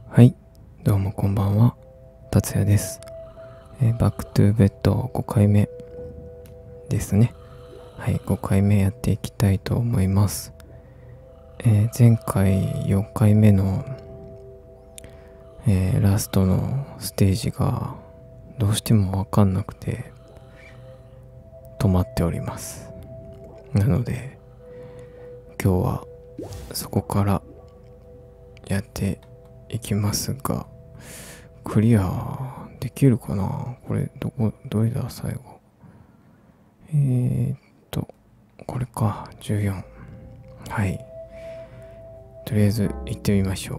はい、どうもこんばんは、達也です。バックトゥーベッド5回目ですね。はい、5回目やっていきたいと思います。前回4回目の、ラストのステージがどうしてもわかんなくて止まっております。なので今日はそこからやっていきますが、クリアできるかな。これどれだ最後。これか、14。はい。とりあえず行ってみましょ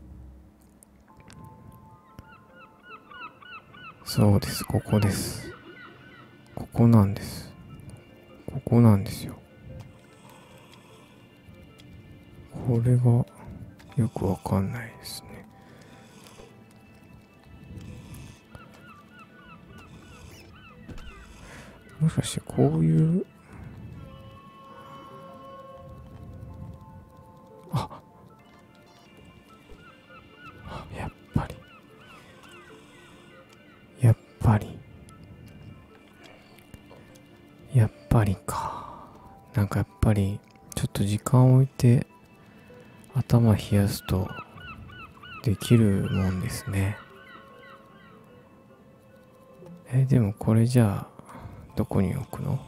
う。そうです、ここです。ここなんです。ここなんですよ。これがよくわかんないですね。もしかしてこういう、あ、やっぱり。やっぱり。やっぱりか。なんかやっぱり、ちょっと時間を置いて頭冷やすとできるもんですね。でもこれじゃあ、どこに置くの？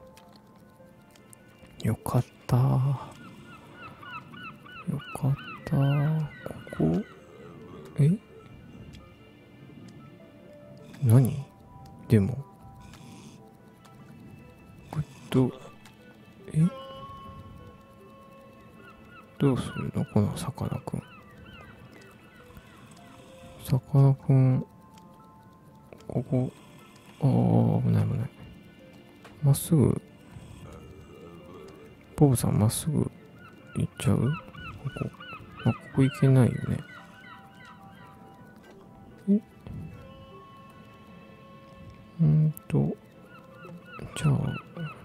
よかった。よかった。ここ、何でも、ど、えどうするのこのさかなクン。さかなクン、ここ、危ない危ない。まっすぐ、ボブさんまっすぐ行っちゃう？ここ行けないよね。えじゃあ、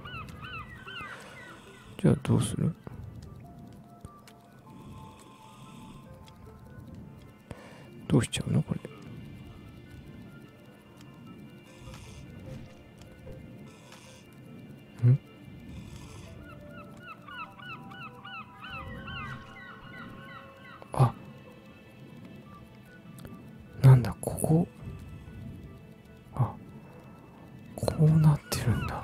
どうする？どうしちゃうのこれ。あ、なんだ、ここ。あ、こうなってるんだ。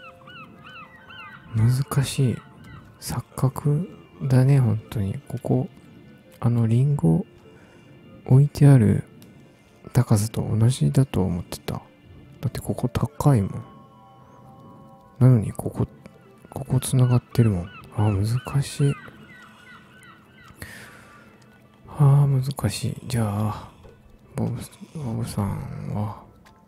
難しい。錯覚だね、本当に。ここ、リンゴ置いてある高さと同じだと思ってた。だってここ高いもん。なのにここ繋がってるもん。難しい。難しい。じゃあ、ボブさんは、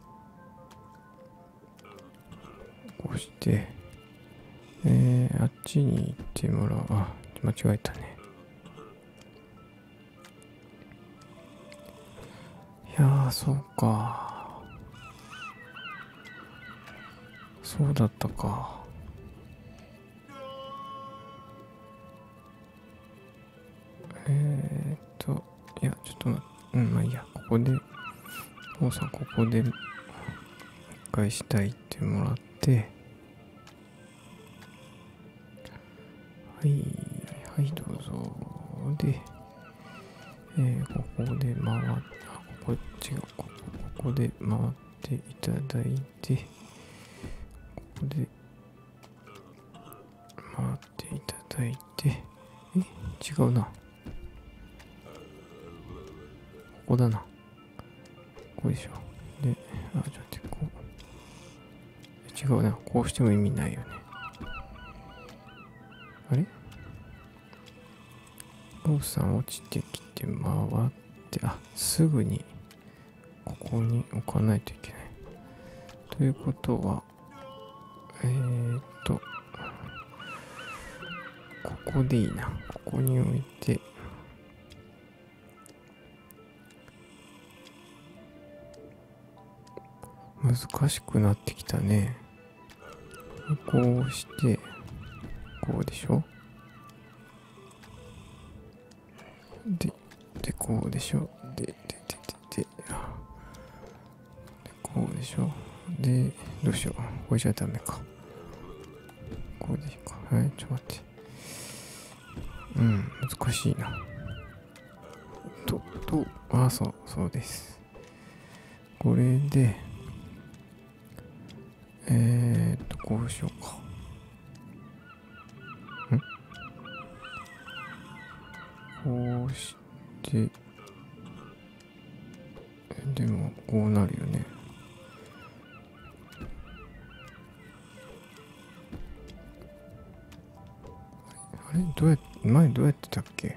こうして、あっちに行ってもらう。間違えたね。いやー、そうか。そうだったか。いや、ちょっと待って、まあいいや、ここで、父さん、ここで、一回下行ってもらって、はい、はい、どうぞ。で、ここで回って、こ違う、ここで回っていただいて、ここで回っていただいて、違うな。ここだな。ここでしょ。で、ちょっと待って、こう。違うな。こうしても意味ないよね。あれボブさん落ちてきて回って、すぐにここに置かないといけない。ということは、ここでいいな。ここに置いて、難しくなってきたね。こうして、こうでしょ。で、こうでしょ。 で、こうでしょ。で、どうしよう。これじゃダメか。こうでいいか。はい、ちょっと待って。難しいな。そうです。これで、こうしようか。こうして、でも、こうなるよね。あれ前どうやってたっけ？よ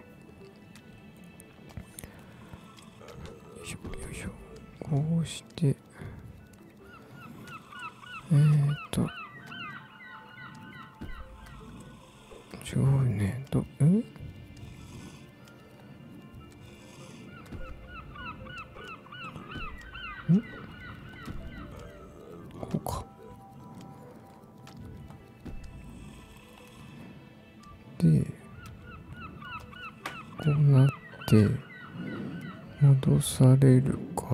いしょ。こうして、違うね。こうか。で、こうなって、戻されるから、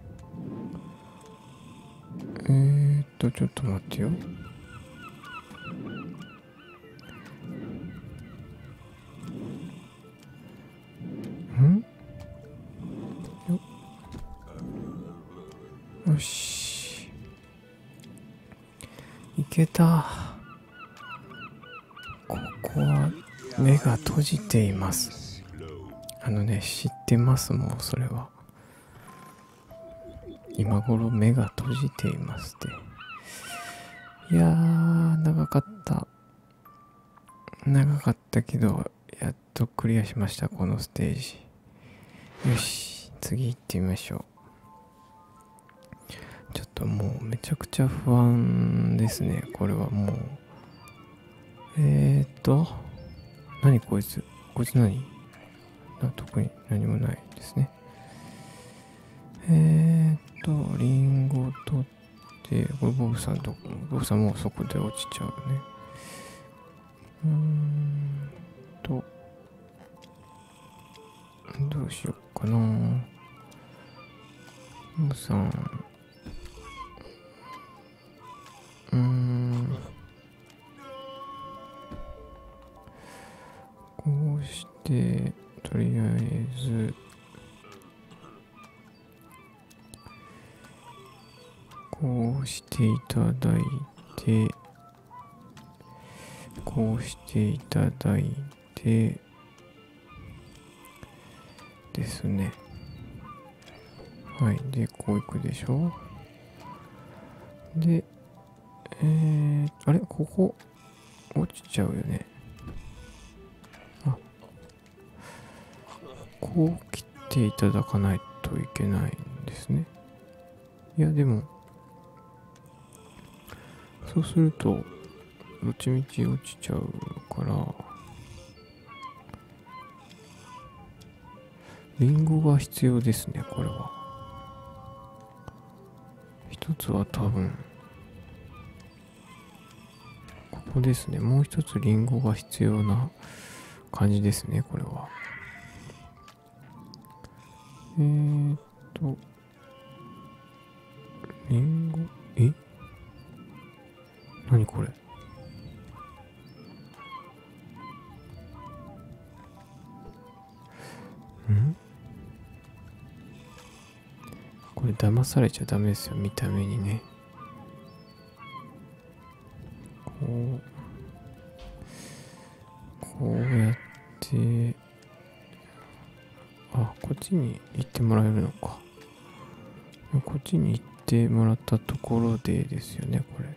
ちょっと待ってよ。よし。いけた。ここは目が閉じています。知ってます、もうそれは。今頃目が閉じていますって。いやー、長かったけど、やっとクリアしました、このステージ。よし、次行ってみましょう。ちょっともうめちゃくちゃ不安ですね、これはもう。何こいつ何？特に何もないですね。リンゴ取って、これボブさんもうそこで落ちちゃうね。どうしようかな。ボブさん。こうして、とりあえず、こうしていただいて、こうしていただいて、ですね。はい。で、こういくでしょ。で、あれここ、落ちちゃうよね。こう切っていただかないといけないんですね。いや、でも、そうすると、どっちみち落ちちゃうから、リンゴが必要ですね、これは。一つは多分、ここですね。もう一つリンゴが必要な感じですね、これは。リンゴ、何これ？これ騙されちゃダメですよ、見た目にね。こうやって、こっちに行ってもらえるのか。こっちに行ってもらったところでですよね、これ。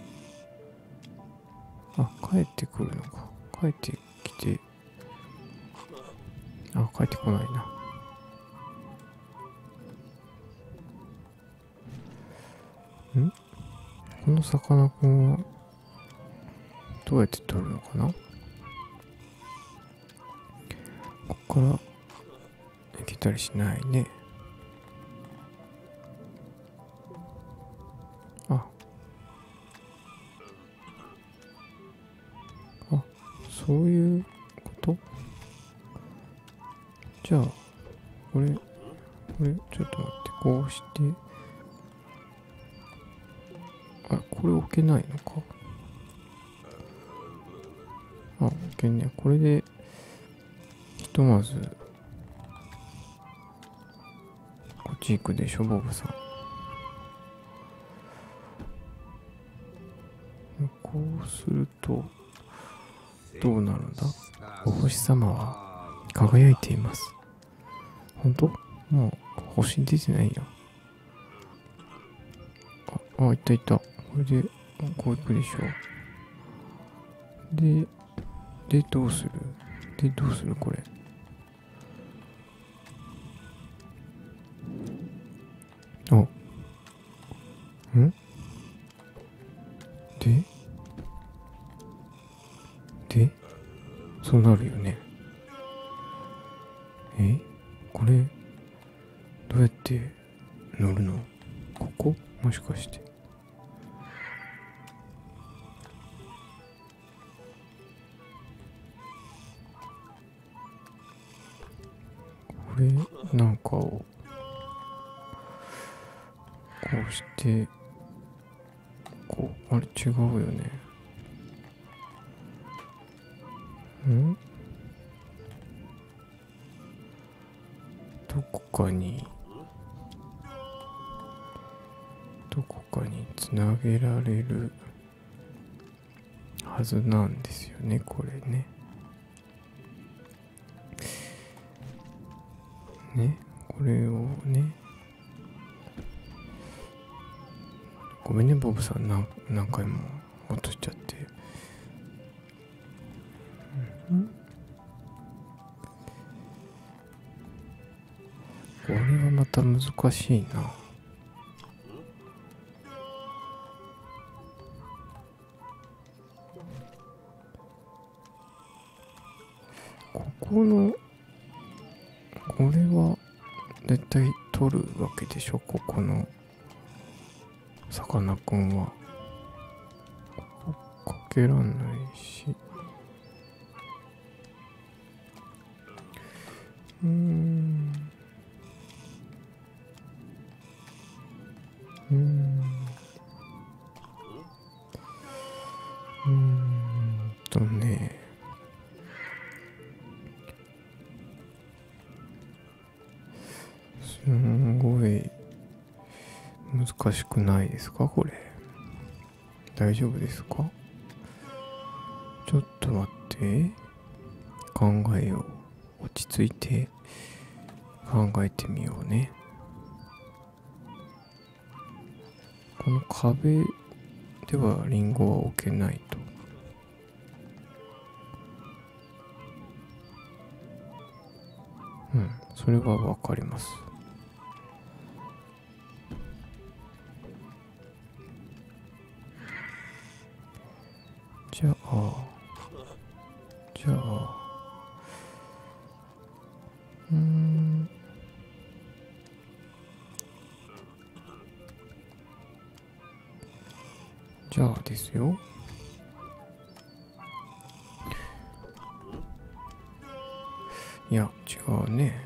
帰ってくるのか。帰ってきて、帰ってこないな。このさかなクンはどうやって取るのかな。ここから行けたりしないね。そういうこと？じゃあこれこれ、ちょっと待って、こうして、あ、これ置けないのか。あ、置けんね。これで、ひとまず、こっち行くでしょ、ボブさん。こうすると、どうなるんだ？お星様は輝いています。本当？もう星出てないよ。あ、いったいった。これで、こう行くでしょ。で、どうするこれ。あ、んで、そうなるよね。これ、どうやって乗るの？ここ？もしかして。これ、なんかを、こうして、あれ違うよね。どこかにつなげられるはずなんですよね、これね。これをね。ごめんね、ボブさん。何回も落としちゃって。これはまた難しいな。この、これは絶対取るわけでしょ、ここのさかなクンは。かけらんないし。ね。すんごい難しくないですか、これ。大丈夫ですか？ちょっと待って。考えよう。落ち着いて考えてみようね。この壁ではリンゴは置けないと。それはわかります。じゃあ、じゃあですよ。いや、違うね。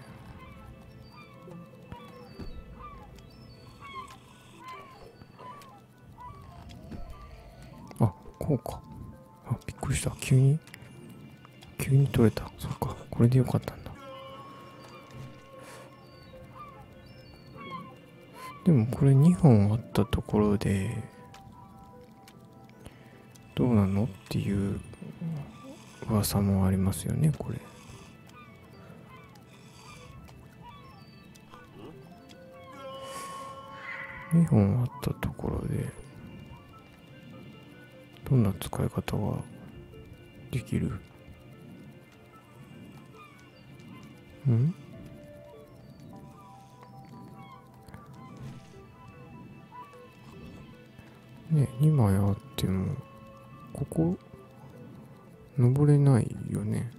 あ、こうか。あ、びっくりした。急に取れた。そっか。これでよかったんだ。でもこれ2本あったところで、どうなのっていう噂もありますよね、これ。2本あったところで、どんな使い方ができる？ね、2枚あっても、ここ、登れないよね。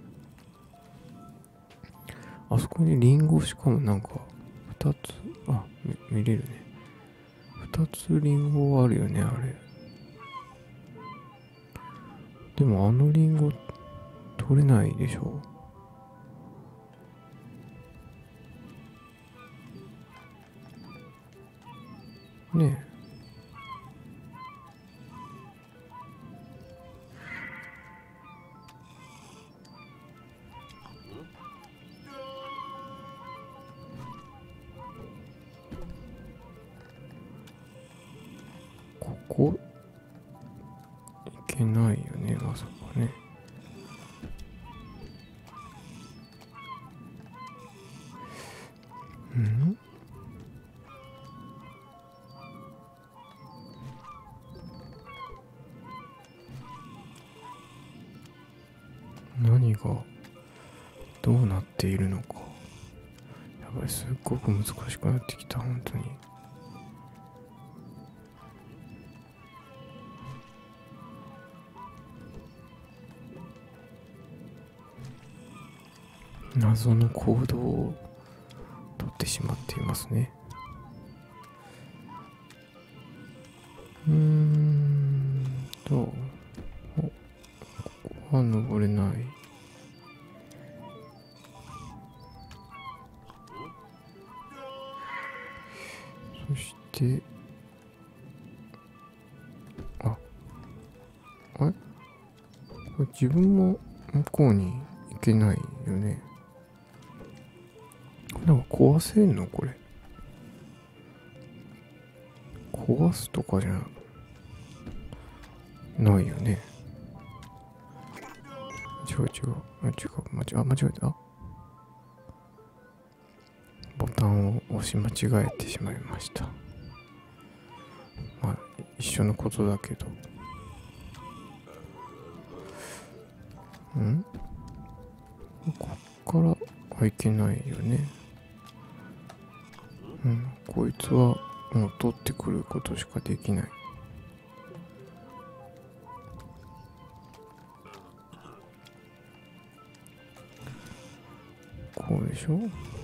あそこにリンゴ、しかもなんか、2つ、見れるね。2つリンゴあるよね、あれ。でもあのリンゴ、取れないでしょ。 ねえ、ここいけないよね、まさかね。ん、何がどうなっているのか。やばい、すっごく難しくなってきた、本当に。謎の行動をとってしまっていますね。ここは登れない。そしてあれ、これ自分も向こうに行けないよね。なんか壊せんのこれ。壊すとかじゃないよね。違う。間違えた。ボタンを押し間違えてしまいました。まあ、一緒のことだけど。こっからはいけないよね。こいつはもう取ってくることしかできない。こうでしょ。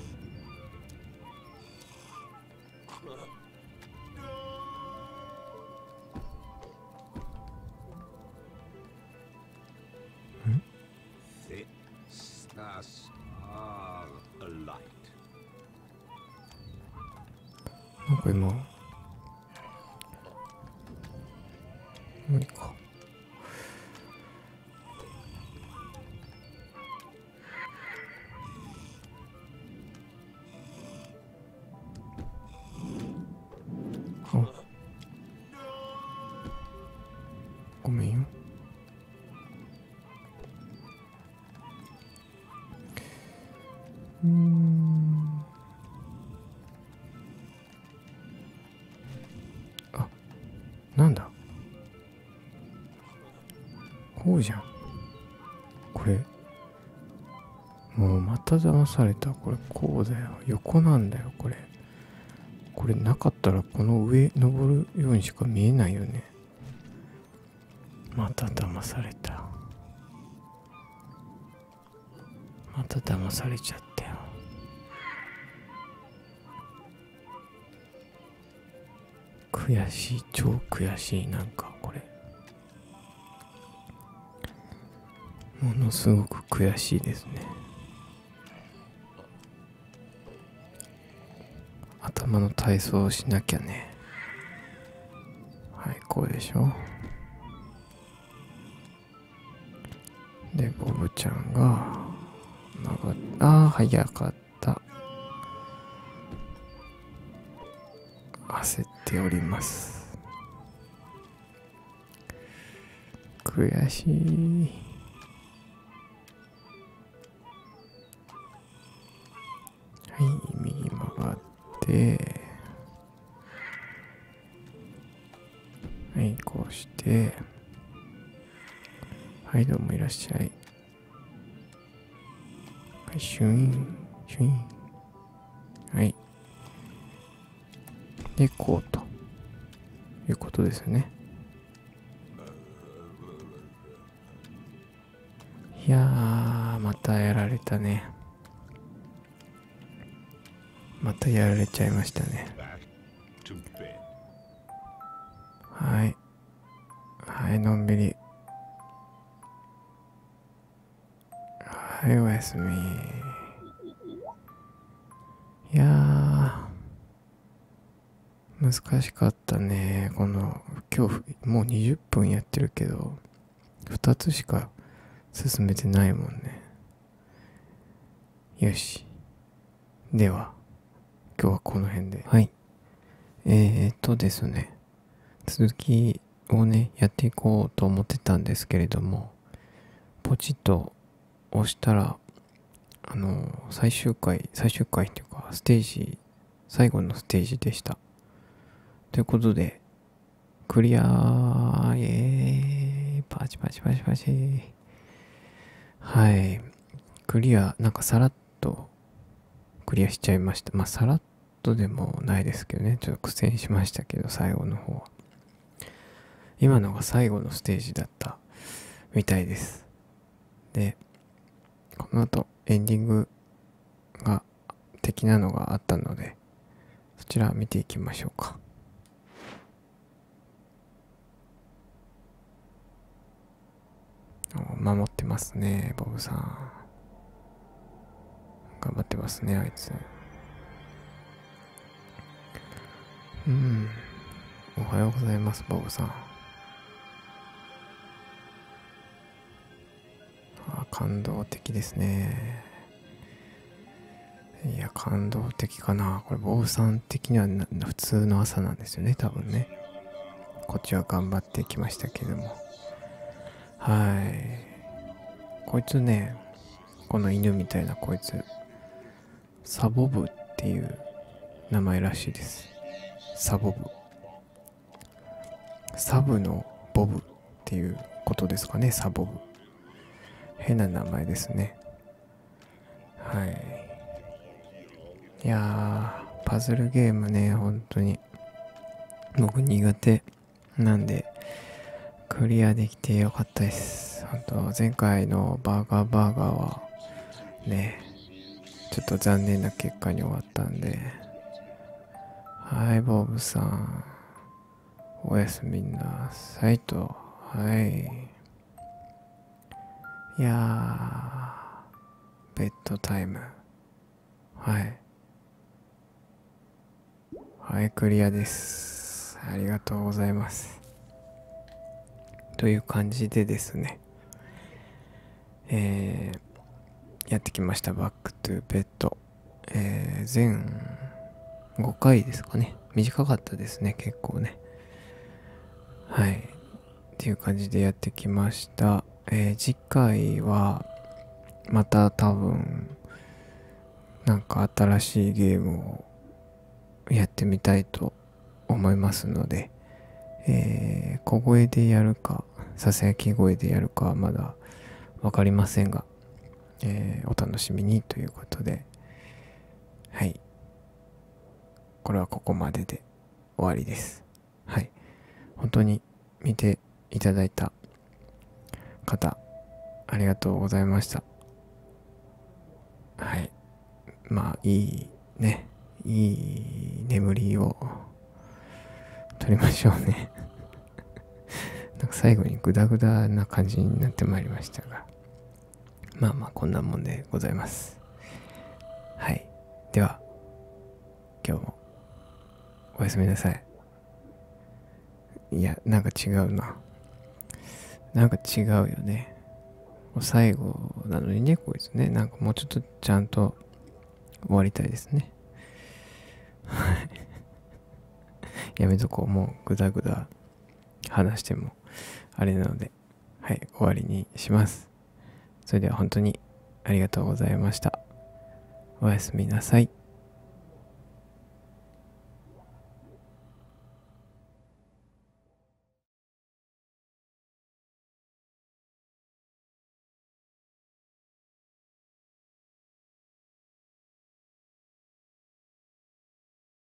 なんか今無理か。ごめんよ。なんだこうじゃん。これもうまた騙された。これこうだよ。横なんだよこれ。これなかったらこの上登るようにしか見えないよね。また騙された。また騙されちゃったよ。悔しい、超悔しい。なんかこれものすごく悔しいですね。頭の体操をしなきゃね。はい、こうでしょ。でボブちゃんが早かった。焦っております。悔しい。はい、右曲がってはい、こうしてはい、どうもいらっしゃい。はい、シュインシュイン。はい、でこうということですよね。いやー、またやられたね。またやられちゃいましたね。はいはい、のんびり。はい、おやすみ。いやー、 難しかったね。今日もう20分やってるけど、2つしか進めてないもんね。よし。では、今日はこの辺で。はい。ですね。続きをね、やっていこうと思ってたんですけれども、ポチッと押したら、最終回っていうか、最後のステージでした。ということで、クリアー、パチパチパチパチ。はい。クリア、なんかさらっとクリアしちゃいました。まあ、さらっとでもないですけどね。ちょっと苦戦しましたけど、最後の方は。今のが最後のステージだったみたいです。で、この後エンディングが的なのがあったので、そちら見ていきましょうか。守ってますね、ボブさん。頑張ってますね、あいつ。おはようございます、ボブさん。感動的ですね。いや、感動的かな。これ、ボブさん的には普通の朝なんですよね、多分ね。こっちは頑張ってきましたけども。はい。こいつね、この犬みたいなこいつ、サボブっていう名前らしいです。サボブ。サブのボブっていうことですかね、サボブ。変な名前ですね。はい。いやー、パズルゲームね、本当に僕苦手なんで、クリアできてよかったです。本当前回のバーガーはね、ちょっと残念な結果に終わったんで、はい、ボブさん、おやすみなさいと。はい。いやー、ベッドタイム。はい。はい、クリアです。ありがとうございます。という感じでですね、やってきました。バックトゥベッド。全5回ですかね。短かったですね、結構ね。はい。っていう感じでやってきました。次回は、また多分、なんか新しいゲームをやってみたいと思いますので、小声でやるか、ささやき声でやるかはまだわかりませんが、お楽しみにということで、はい。これはここまでで終わりです。はい。本当に見ていただいた方、ありがとうございました。はい。まあ、いい眠りを取りましょうね。なんか最後にグダグダな感じになってまいりましたが、まあまあこんなもんでございます。はい。では、今日もおやすみなさい。いや、なんか違うな。なんか違うよね。最後なのにね、こいつね。なんかもうちょっとちゃんと終わりたいですね。やめとこう。もうグダグダ話してもあれなので、はい、終わりにします。それでは本当にありがとうございました。おやすみなさい。